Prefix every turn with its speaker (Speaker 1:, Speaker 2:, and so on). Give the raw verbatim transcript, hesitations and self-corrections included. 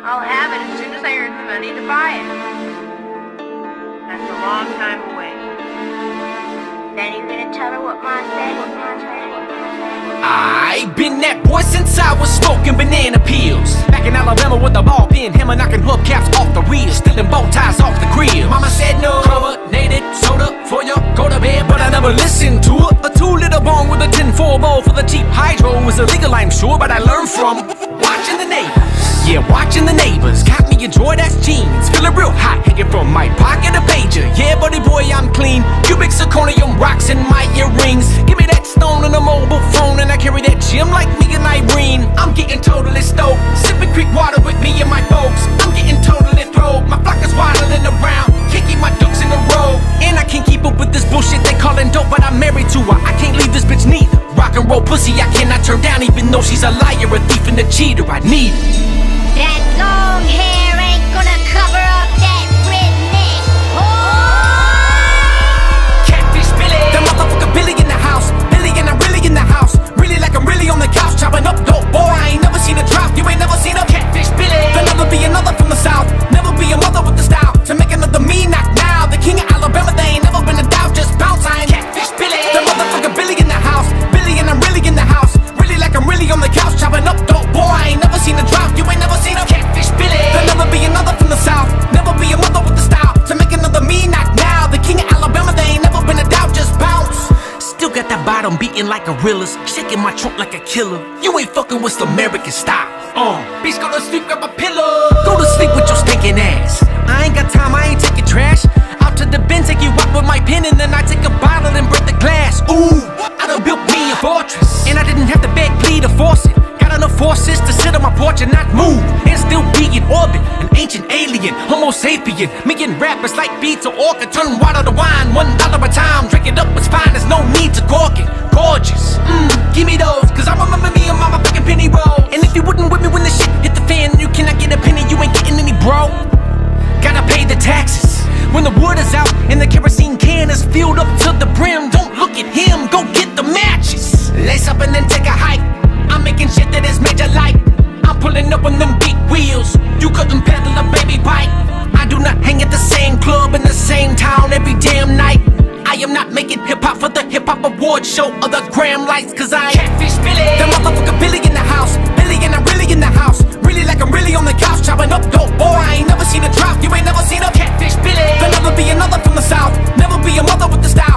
Speaker 1: I'll have it as soon as I earn the money to buy it. That's a long time away. Then you're gonna tell her what Mom said, what Mom said, what Mom said.
Speaker 2: I been that boy since I was smoking banana peels. Back in Alabama with the ball peen, hammer knocking hubcaps off the wheels, stealing bow ties off the grill. Mama said no carbonated soda for your go to bed, but I never listened to her. A two liter bong with a tin foil bowl for the cheap hydro was illegal, I'm sure, but I learned from watching the neighbors. Yeah, watching the neighbors. Got me a Jordache jeans, feeling real hot, hanging from my pocket a pager. Yeah, buddy boy, I'm clean. Cubic zirconium rocks in my earrings. Give me that stone and a mobile phone, and I carry that gym like me and Irene. I'm getting totally stoked, sipping creek water with me and my folks. I'm getting totally throwed. My flock is waddling around, can't keep my ducks in a row. And I can't keep up with this bullshit they callin' dope, but I'm married to her. I can't leave this bitch neither. Rock and roll pussy I cannot turn down, even though she's a liar, a thief, and a cheater. I need it.
Speaker 3: That long hair ain't gonna cover up that redneck. Oh!
Speaker 2: Catfish Billy, the motherfucker Billy in the house. Billy and I'm really in the house. Really like I'm really on the couch, chopping up dope. Boy, I ain't never seen a drop. You ain't never seen a Catfish Billy. There'll never be another from the south. Never be a mother with the style to make another me knock now. The king of Alabama, they ain't never been a doubt. Just bounce, I ain't Catfish Billy. The motherfucker Billy in the house. Billy and I'm really in the house. Really like I'm really on the couch, chopping up dope. Boy, I ain't never seen a drop. You ain't never seen a Catfish Billy. There'll never be another from the south. Never be a mother with the style to make another me knock now. The king of Alabama, they ain't never been a doubt. Just bounce. Still got that bottom beating like gorillas, shaking my trunk like a killer. You ain't fucking with some American style. Uh, bitch, go to sleep, grab a pillow. Go to sleep with your stinking ass. I ain't got time, I ain't taking trash. Out to the bin, take you out with my pen, and then I take a bottle and break the glass. Ooh, I done built me a fortress, and I didn't have to beg, plead, or force it. Got enough forces to sit on my porch and not move, and still be in orbit. An ancient alien, homo sapien. Me and rappers like beats or orchid. Turn water to wine, one dollar a time. Drink it up, it's fine, there's no need to cork it. Gorgeous, mmm, give me those, cause I remember me and mama fucking penny roll. And if you wouldn't with me when the shit hit the fan, you cannot get a penny, you ain't getting any, bro. Gotta pay the taxes when the wood is out and the kerosene can is filled up to the brim. Don't look at him, go get the matches. Lace up and then take a hike. I'm making shit that is major like. I'm pulling up on them big wheels. You couldn't pedal a baby bike. I do not hang at the same club in the same town every damn night. I am not making hip-hop for the hip-hop award show or the gram lights, cause I Catfish Billy. The motherfucker Billy in the house. Billy and I'm really in the house. Really like I'm really on the couch, chopping up dope. Boy, I ain't never seen a drop. You ain't never seen a Catfish Billy. There'll never be another from the south. Never be a mother with the style